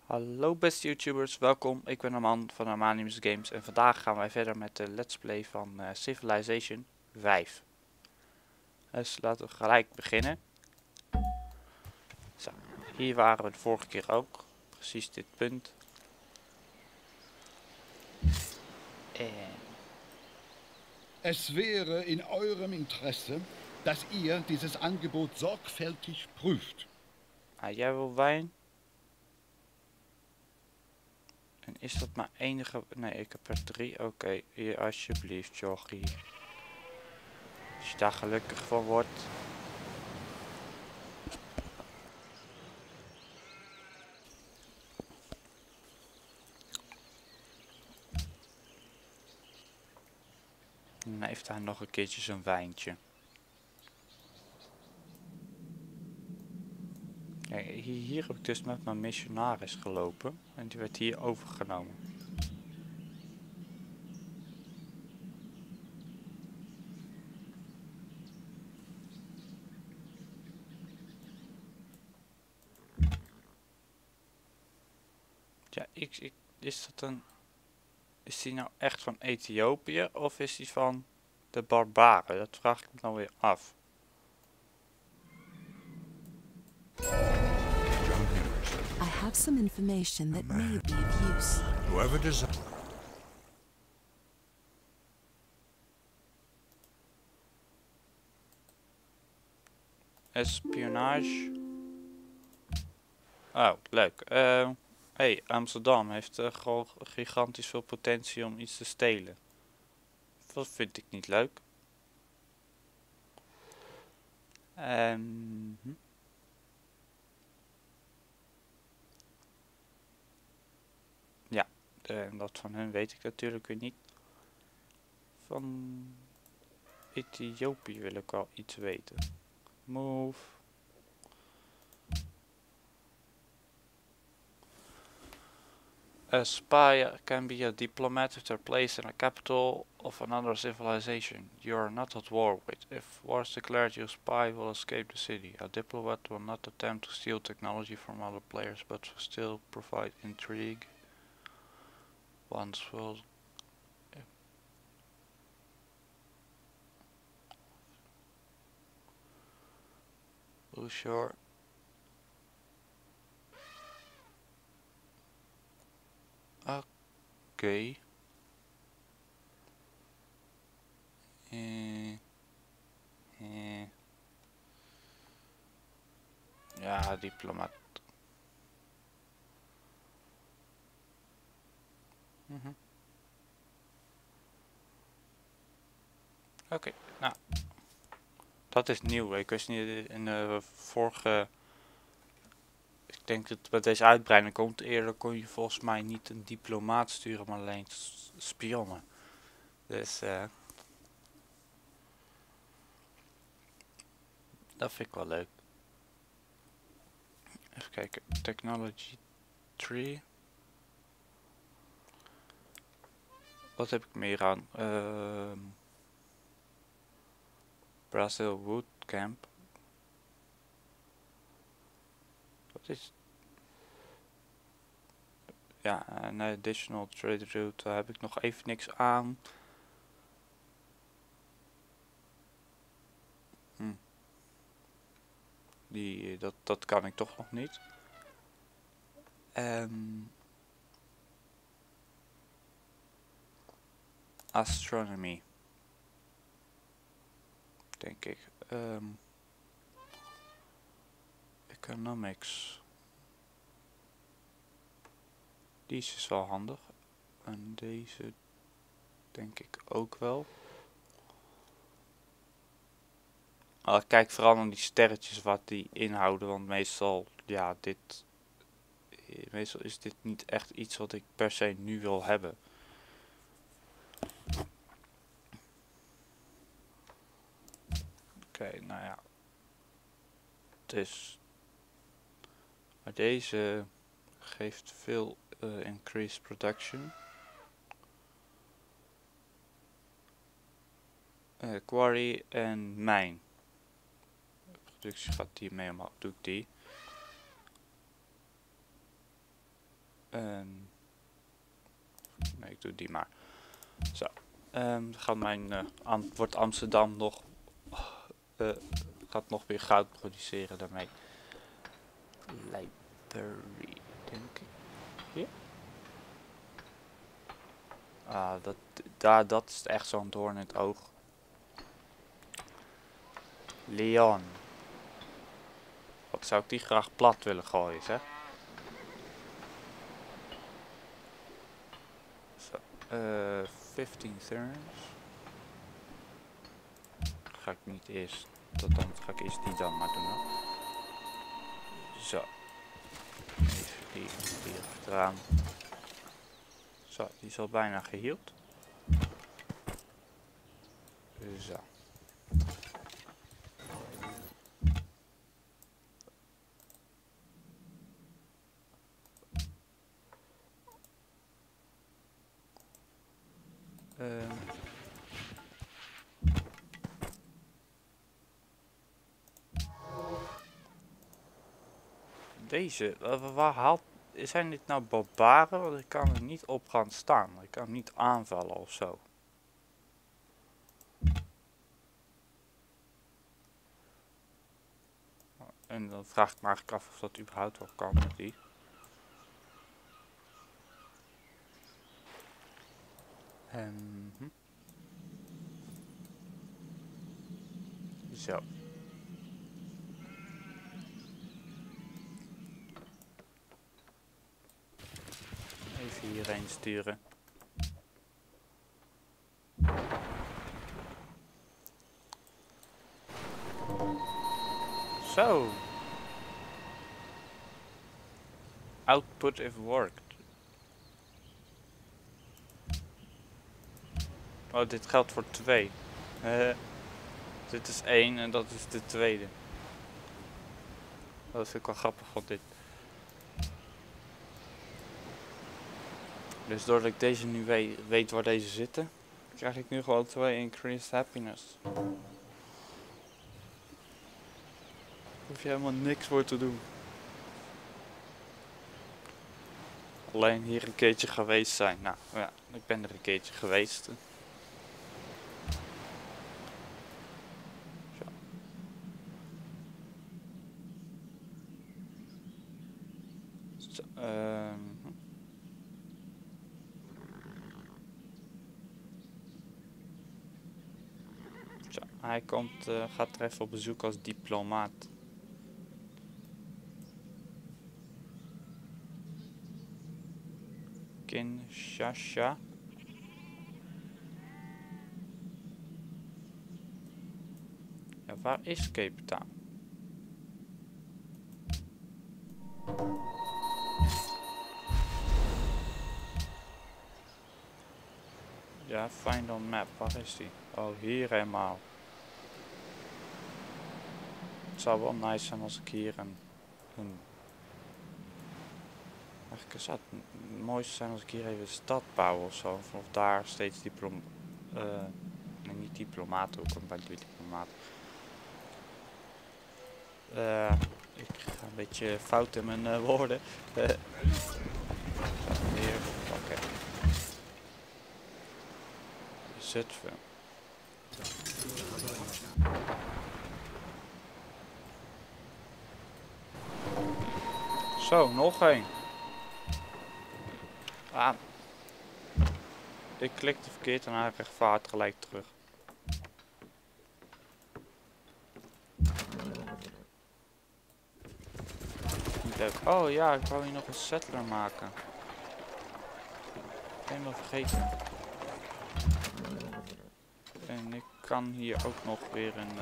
Hallo beste YouTubers, welkom. Ik ben Arman van Armanimus Games en vandaag gaan wij verder met de Let's Play van Civilization 5. Dus laten we gelijk beginnen. Zo, hier waren we de vorige keer ook. Precies dit punt. En... Es wäre in eurem Interesse, dass ihr dieses Angebot sorgfältig prüft. jij wil wijn? En is dat mijn enige... Nee, ik heb er 3. Oké, hier alsjeblieft, Jochie. Als je daar gelukkig van wordt. En dan heeft hij nog een keertje zo'n wijntje. Kijk, hier heb ik dus met mijn missionaris gelopen. En die werd hier overgenomen. Ja, is dat een... Is die nou echt van Ethiopië of is die van de barbaren? Dat vraag ik me nou weer af. I have some information that may be of use. Whoever desires. Espionage. Oh, leuk. Hey, Amsterdam heeft gewoon gigantisch veel potentie om iets te stelen. Dat vind ik niet leuk. Ja, dat van hun weet ik natuurlijk weer niet. Van Ethiopië wil ik wel iets weten. Move. A spy can be a diplomat if they're placed in a capital of another civilization you are not at war with. If war is declared, your spy will escape the city. A diplomat will not attempt to steal technology from other players, but will still provide intrigue. Once will... Oh, sure. Oké. Ja, diplomaat. Oké, nou. Dat is nieuw. Ik wist niet in de vorige... Ik denk dat met deze uitbreiding komt. Eerder kon je volgens mij niet een diplomaat sturen, maar alleen spionnen. Dus dat vind ik wel leuk. Even kijken. Technology tree. Wat heb ik meer aan? Brazil Wood Camp. Wat is... Ja, een additional trade route. Daar heb ik nog even niks aan. Dat kan ik toch nog niet. Astronomy. Denk ik. Economics. Die is wel handig. En deze denk ik ook wel. Ik kijk vooral naar die sterretjes wat die inhouden. Want meestal, ja, meestal is dit niet echt iets wat ik per se nu wil hebben. Oké, nou ja. Dus. Maar deze geeft veel increased production. Quarry en mijn. Productie gaat die mee omhoog. Doe ik die. Nee, ik doe die maar. Zo. Gaat wordt Amsterdam nog... gaat nog meer goud produceren daarmee. Library, denk ik. Hier? Ah, dat is echt zo'n doorn in het oog. Leon. Wat zou ik die graag plat willen gooien, zeg. Zo. 15 turns. Ga ik niet eerst. Dan ga ik eerst die dan maar doen. Hoor. Zo. Even hier achteraan. Zo, die is al bijna geheeld. Zo. Deze, waar haalt... Zijn dit nou barbaren? Want ik kan er niet op gaan staan. Ik kan niet aanvallen of zo. En dan vraag ik me eigenlijk af of dat überhaupt wel kan met die. Zo. Even hierheen sturen. Zo. Output if worked. Oh, dit geldt voor 2. Dit is 1 en dat is de tweede. Dat vind ik wel grappig van dit. Dus doordat ik deze nu weet waar deze zitten, krijg ik nu gewoon 2 increased happiness. Hoef je helemaal niks voor te doen. Alleen hier een keertje geweest zijn. Nou ja, ik ben er een keertje geweest. Zo. Zo, Zo, hij gaat er even op bezoek als diplomaat. Kinshasa. Ja, waar is Cape Town? Ja, find on map. Waar is die? Oh, hier helemaal. Het zou wel nice zijn als ik hier eigenlijk zou het mooiste zijn als ik hier even een stad bouw of zo. Of daar steeds nee, niet diplomaten, ook een beetje diplomaat. Ik ga een beetje fout in mijn woorden. Hier, oké. Zutphen. Zo, nog één. Ah. Ik klikte verkeerd en hij rechtvaardigt gelijk terug. Leuk. Oh ja, ik wou hier nog een settler maken. Helemaal vergeten. En ik kan hier ook nog weer een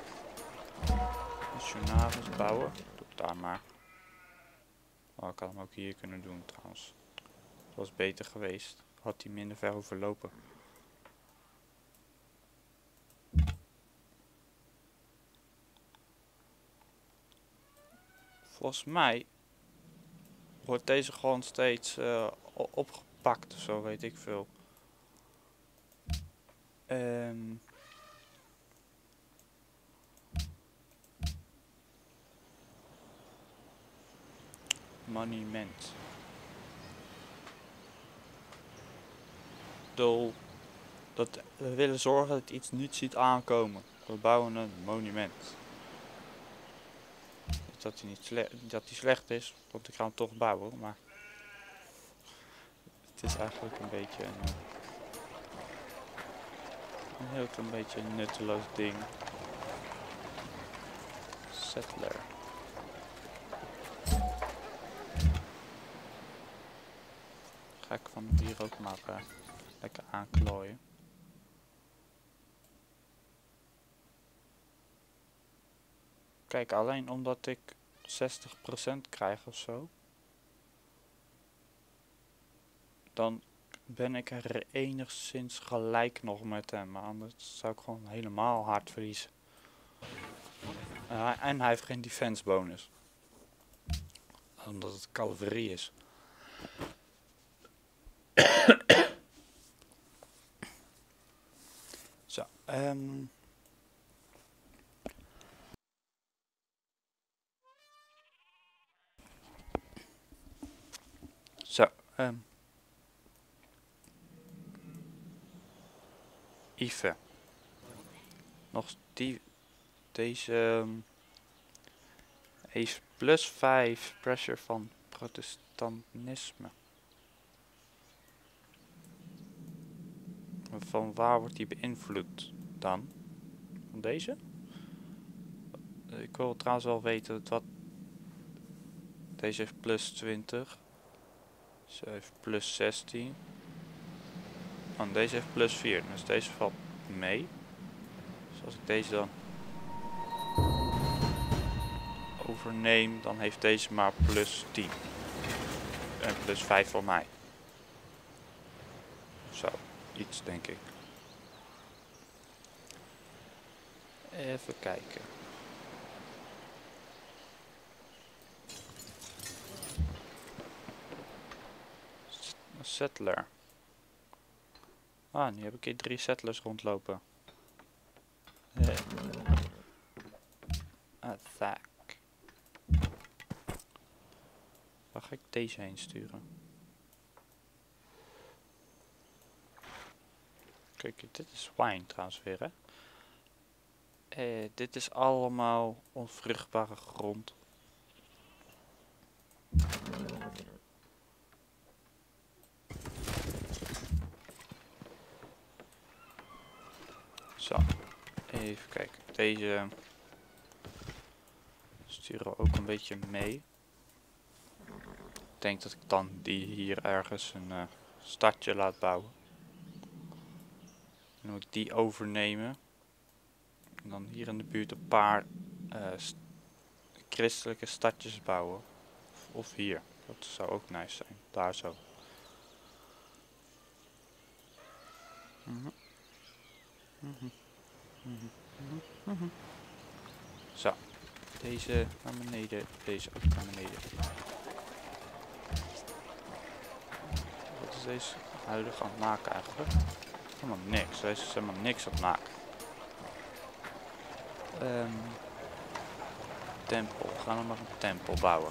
missionaris bouwen. Doe ik daar maar. Oh, ik had hem ook hier kunnen doen trouwens. Dat was beter geweest. Had hij minder ver hoeven lopen. Volgens mij wordt deze gewoon steeds opgepakt of zo, weet ik veel. Monument. bedoel, we willen zorgen dat iets niet ziet aankomen. We bouwen een monument. Niet dat hij niet slecht is, want ik ga hem toch bouwen, maar het is eigenlijk een beetje een heel klein beetje een nutteloos ding. Settler. Ga ik van hier ook maar lekker aanklooien. Kijk, alleen omdat ik 60% krijg of zo, dan ben ik er enigszins gelijk nog met hem. Maar anders zou ik gewoon helemaal hard verliezen. En hij heeft geen defense bonus. Omdat het cavalerie is. Zo, Ive. Nog deze heeft plus 5 pressure van protestantisme. Van waar wordt die beïnvloed dan? Van deze? Ik wil trouwens wel weten wat. Deze heeft plus 20. Ze heeft plus 16. En deze heeft plus 4. Dus deze valt mee. Dus als ik deze dan overneem, dan heeft deze maar plus 10. En plus 5 voor mij. Zo, iets denk ik. Even kijken. Een settler. Ah, nu heb ik hier 3 settlers rondlopen. Attack. Waar ga ik deze heen sturen? Kijk, dit is wine trouwens weer, hè. Dit is allemaal onvruchtbare grond. Zo, even kijken. Deze sturen we ook een beetje mee. Ik denk dat ik dan die hier ergens een stadje laat bouwen. Dan moet ik die overnemen. En dan hier in de buurt een paar christelijke stadjes bouwen. Of hier. Dat zou ook nice zijn. Daar zo. Zo. Deze naar beneden. Deze ook naar beneden. Wat is deze huidige aan het maken eigenlijk? Helemaal niks. Deze is helemaal niks aan het maken. Tempel. We gaan we maar een tempel bouwen.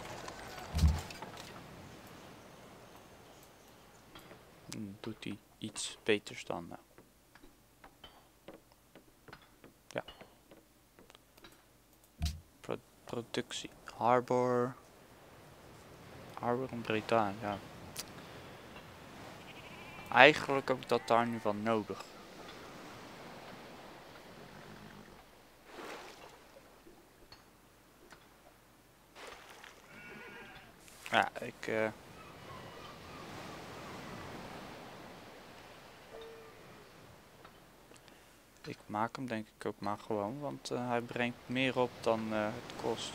Doet hij iets beters dan nou. Ja. Productie. Harbor in Brittannië, ja. Eigenlijk heb ik dat daar nu wel nodig. Ja, ik maak hem denk ik ook maar gewoon, want hij brengt meer op dan het kost.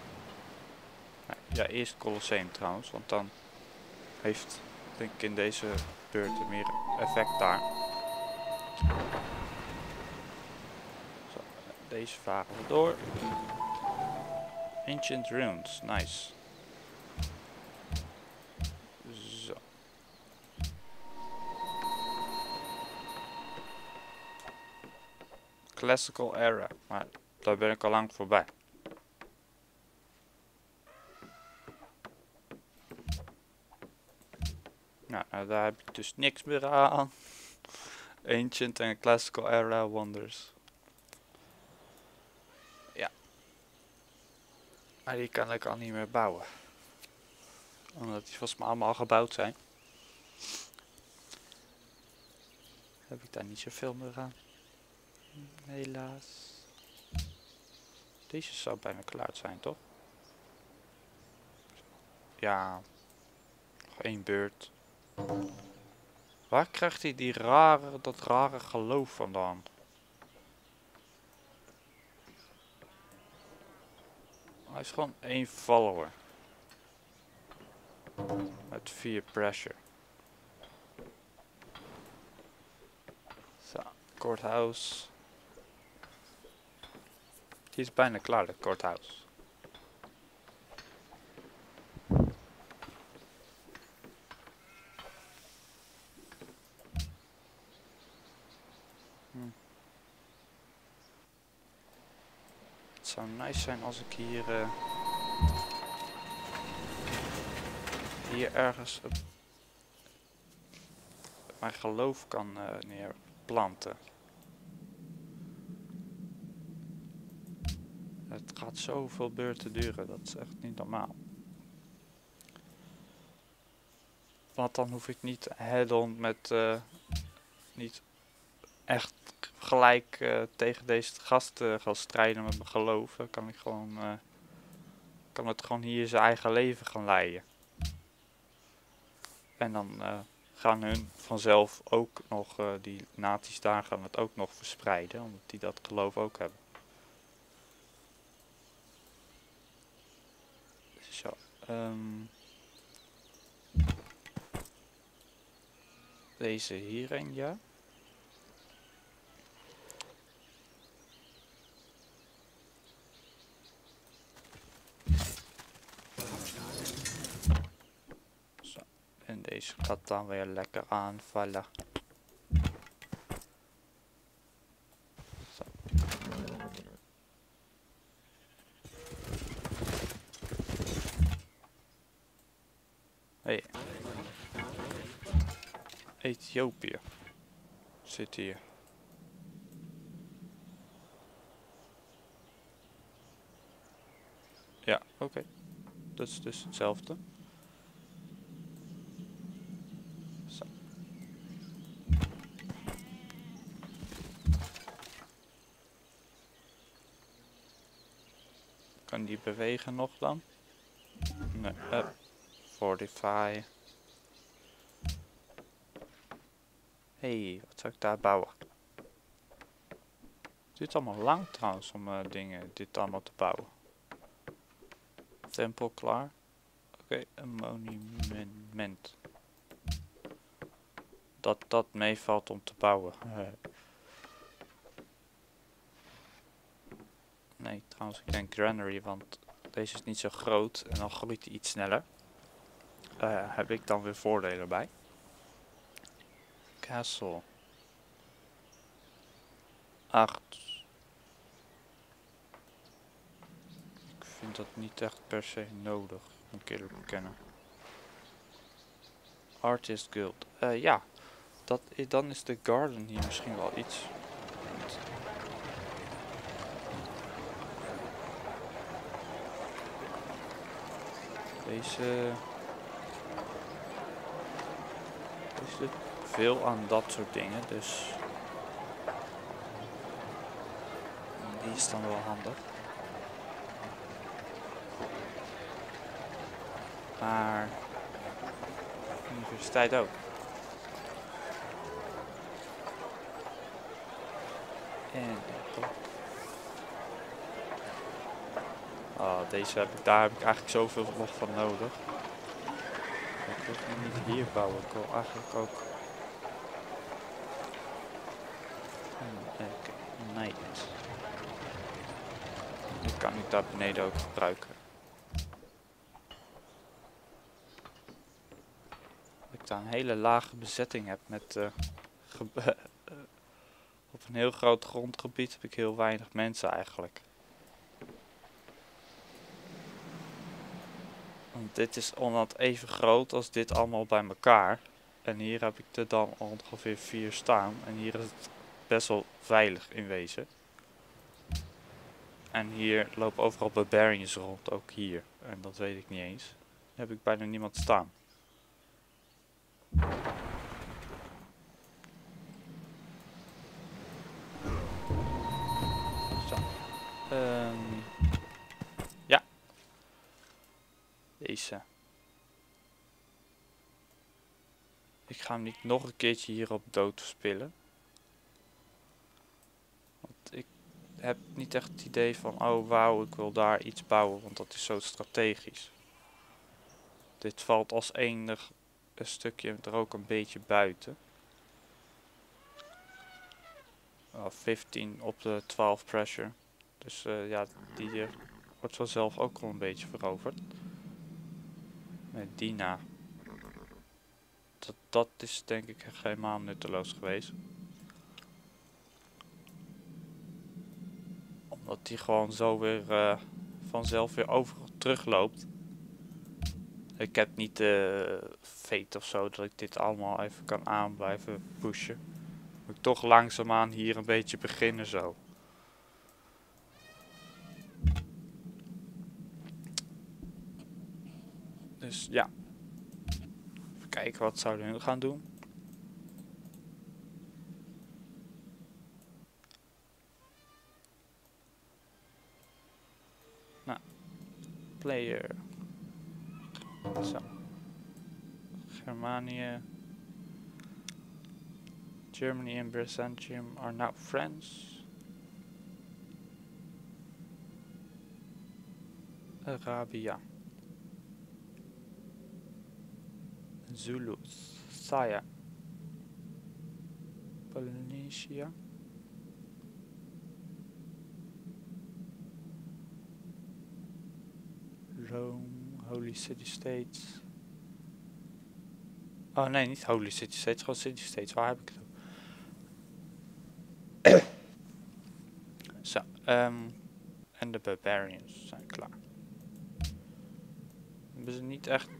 Ja, eerst Colosseum trouwens, want dan heeft denk ik in deze beurt meer effect daar. Zo, deze varen we door. Ancient Ruins, nice. Zo. Classical era, maar daar ben ik al lang voorbij. Nou, daar heb ik dus niks meer aan. Ancient and classical era wonders. Ja. Maar die kan ik al niet meer bouwen. Omdat die volgens mij allemaal gebouwd zijn. Heb ik daar niet zoveel meer aan. Helaas. Deze zou bijna klaar zijn, toch? Ja. Nog 1 beurt. Waar krijgt hij dat rare geloof vandaan? Hij is gewoon 1 follower. Met 4 pressure. Zo, courthouse. Die is bijna klaar, de courthouse. Het zou nice zijn als ik hier ergens mijn geloof kan neerplanten. Het gaat zoveel beurten duren, dat is echt niet normaal. Want dan hoef ik niet head-on met niet echt gelijk tegen deze gast gaan strijden met mijn geloof. Dan kan ik gewoon kan het gewoon hier zijn eigen leven gaan leiden. En dan gaan hun vanzelf ook nog, die naties daar gaan het ook nog verspreiden, omdat die dat geloof ook hebben. Zo, deze hierin, ja. Zo, en deze gaat dan weer lekker aanvallen. Zo. Hey. Ethiopië zit hier. Ja, oké. Dat is dus hetzelfde. Zo. Kan die bewegen nog dan? Nee, 45. Hey, wat zou ik daar bouwen? Het duurt allemaal lang trouwens om dit allemaal te bouwen. Tempel klaar. Oké, een monument. Dat meevalt om te bouwen. Nee, trouwens ik denk granary, want deze is niet zo groot en dan groeit hij iets sneller. Heb ik dan weer voordelen bij. Castle. 8. Ik vind dat niet echt per se nodig, moet ik eerlijk bekennen. Artist Guild. Ja, dan is de garden hier misschien wel iets. Deze doet veel aan dat soort dingen, dus die is dan wel handig. Maar universiteit ook. En daar heb ik eigenlijk zoveel nog van nodig. Ik wil niet hier bouwen, ik wil eigenlijk ook nee. Die kan ik daar beneden ook gebruiken. Dat ik daar een hele lage bezetting heb met op een heel groot grondgebied heb ik heel weinig mensen eigenlijk. Want dit is ongeveer even groot als dit allemaal bij elkaar. En hier heb ik er dan ongeveer 4 staan. En hier is het best wel veilig in wezen. En hier lopen overal barbarians rond, ook hier. En dat weet ik niet eens. Daar heb ik bijna niemand staan. Zo. Ja. Deze. Ik ga hem niet nog een keertje hierop dood verspillen. Want ik heb niet echt het idee van, oh wauw, ik wil daar iets bouwen, want dat is zo strategisch. Dit valt als enig een stukje er ook een beetje buiten. 15 op de 12 pressure. Dus ja, die wordt vanzelf ook wel een beetje veroverd. Met Dina. Dat is denk ik helemaal nutteloos geweest. Omdat die gewoon zo weer vanzelf weer terugloopt. Ik heb niet de fate of zo dat ik dit allemaal even kan aan blijven pushen. Moet ik toch langzaamaan hier een beetje beginnen zo. Dus ja. Even kijken wat zouden we nu gaan doen. Nou. Player. Zo. Germanië. Germany and Byzantium are now friends. Arabia. Zulus. Saya. Polynesia. Rome. Holy City States. Oh nee, niet Holy City States, gewoon City States. Waar heb ik het over? Zo, en de Barbarians zijn klaar. Hebben ze niet echt...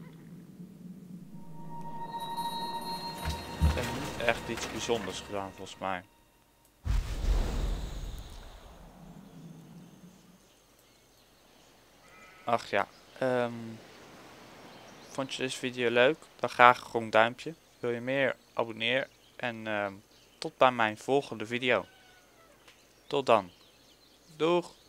Ze hebben niet echt iets bijzonders gedaan volgens mij. Ach ja, vond je deze video leuk? Dan graag gewoon een duimpje. Wil je meer? Abonneer. En tot bij mijn volgende video. Tot dan. Doeg!